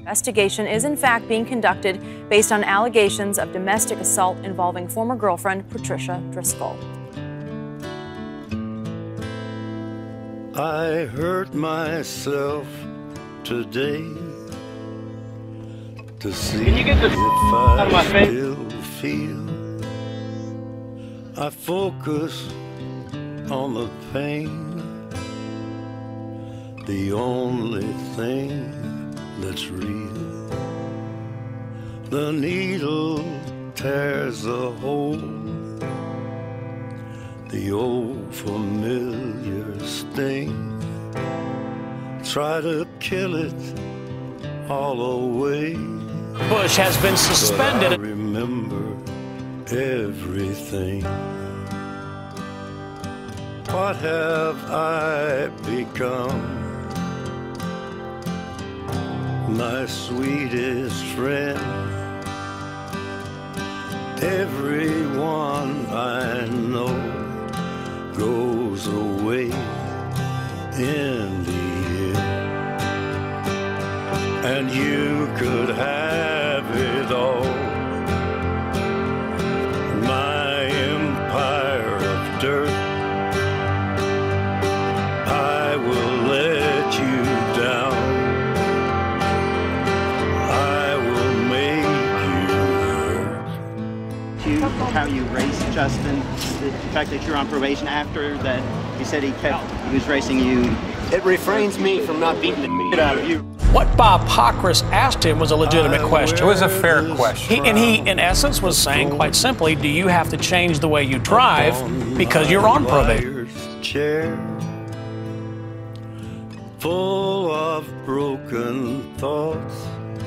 Investigation is in fact being conducted based on allegations of domestic assault involving former girlfriend Patricia Driscoll. I hurt myself today to see Can you get this if out of my I face? still feel. I focus on the pain, the only thing that's real. The needle tears a hole, the old familiar sting. Try to kill it all away. Busch has been suspended. But I remember everything. What have I become? My sweetest friend. Everyone I know goes away in the end. And you could have it all. My empire of dirt, I will let you down. I will make you hurt. How you raced Justin, the fact that you're on probation after that, he said he was racing you. It refrains me from not beating the shit out of you. What Bob Pockris asked him was a legitimate question. It was a fair question. And he, in essence, was saying quite simply, do you have to change the way you drive because you're on probation? Chair, full of broken thoughts,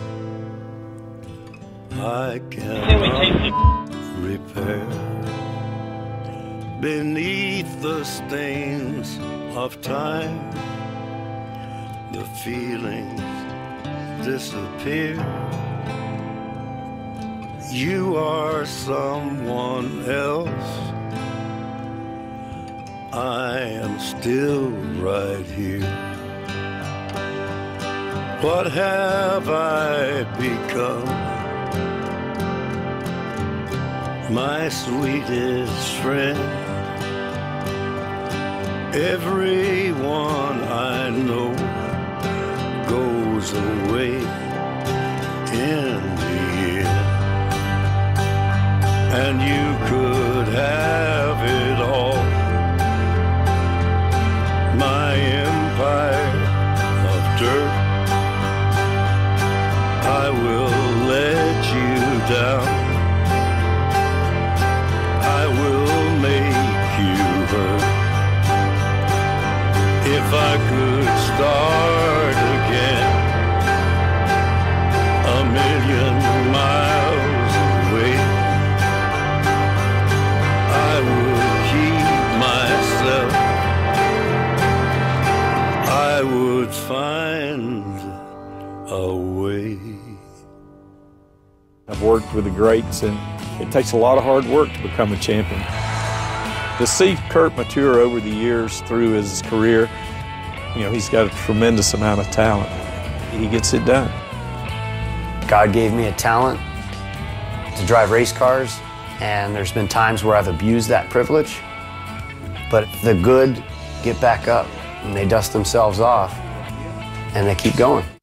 I cannot repair. Beneath the stains of time, the feelings disappear. You are someone else. I am still right here. What have I become? My sweetest friend. Everyone I know goes away in the end. And you could have it all. My empire of dirt, I will let you down. I will make you hurt. If I could start again, a million miles away, I would keep myself. I would find a way. I've worked with the greats, and it takes a lot of hard work to become a champion. To see Kurt mature over the years through his career, you know, he's got a tremendous amount of talent. He gets it done. God gave me a talent to drive race cars, and there's been times where I've abused that privilege, but the good get back up, and they dust themselves off, and they keep going.